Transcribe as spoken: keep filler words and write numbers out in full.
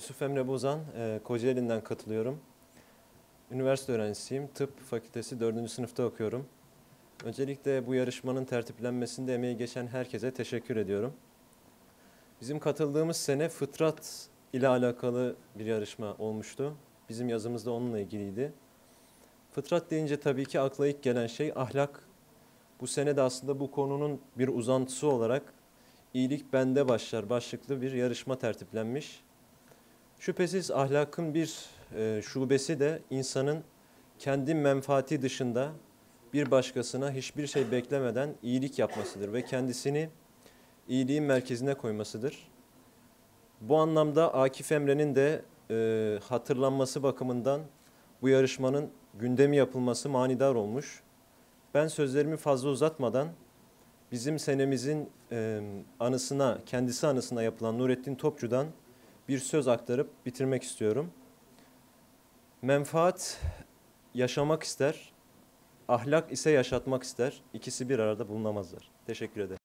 Yusuf Emre Bozan, e, Kocaeli'nden katılıyorum. Üniversite öğrencisiyim. Tıp Fakültesi dördüncü sınıfta okuyorum. Öncelikle bu yarışmanın tertiplenmesinde emeği geçen herkese teşekkür ediyorum. Bizim katıldığımız sene fıtrat ile alakalı bir yarışma olmuştu. Bizim yazımız da onunla ilgiliydi. Fıtrat deyince tabii ki akla ilk gelen şey ahlak. Bu sene de aslında bu konunun bir uzantısı olarak iyilik bende başlar başlıklı bir yarışma tertiplenmiş. Şüphesiz ahlakın bir e, şubesi de insanın kendi menfaati dışında bir başkasına hiçbir şey beklemeden iyilik yapmasıdır ve kendisini iyiliğin merkezine koymasıdır. Bu anlamda Akif Emre'nin de e, hatırlanması bakımından bu yarışmanın gündemi yapılması manidar olmuş. Ben sözlerimi fazla uzatmadan bizim senemizin e, anısına, kendisi anısına yapılan Nurettin Topçu'dan bir söz aktarıp bitirmek istiyorum. Menfaat yaşamak ister, ahlak ise yaşatmak ister. İkisi bir arada bulunamazlar. Teşekkür ederim.